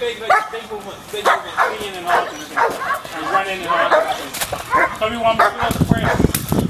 big movement, leaning and all and running and all that. So you want me to do the prayer?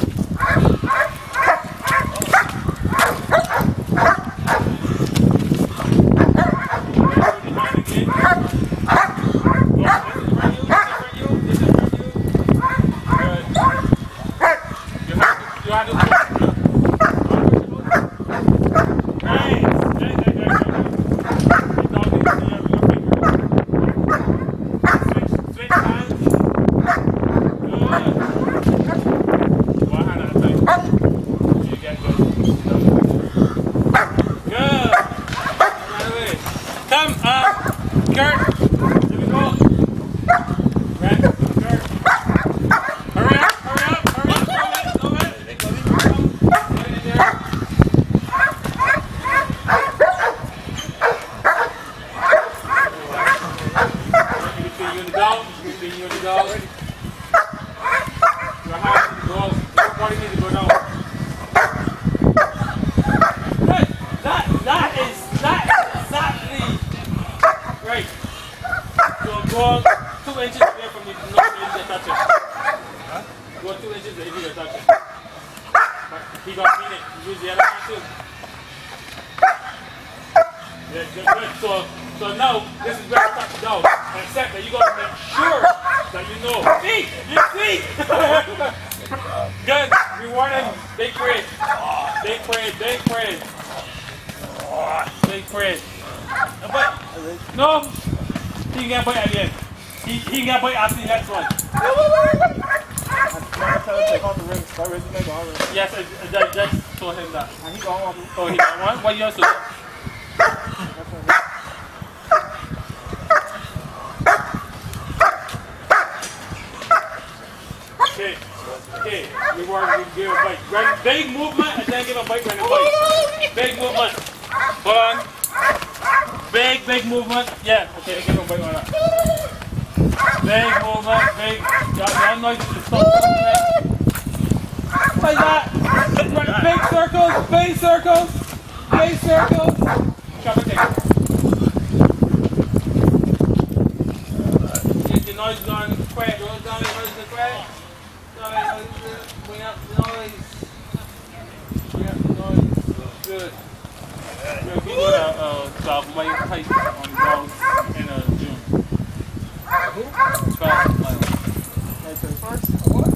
Go 2 inches away from the no touch it. Huh? Go 2 inches away from the touch it. But he got mean it. Use the other hand too. Yeah, good. So now this is where I touch it down. Except that you gotta make sure that you know. See? You see? Good. Rewarding. They prayed. They prayed. They prayed. They prayed. But no. He can bite at the end. He can bite after the next one. Yes, just told him that. And he got one. Oh, he got one? What yours? Okay. Okay. We want to give a bite. Big movement and then give a bite when a bite. Big movement. Hold on. Big movement. Yeah, okay, give him a bite on that. Big movement, big. That noise is so like that. Big circles, big circles, big circles. Chop it down. Get the noise going quiet. Roll down the noise is quiet. Bring up the noise. Bring up the noise. Good. We're going to White Heights on the grounds in June. 12 miles. 21st? What?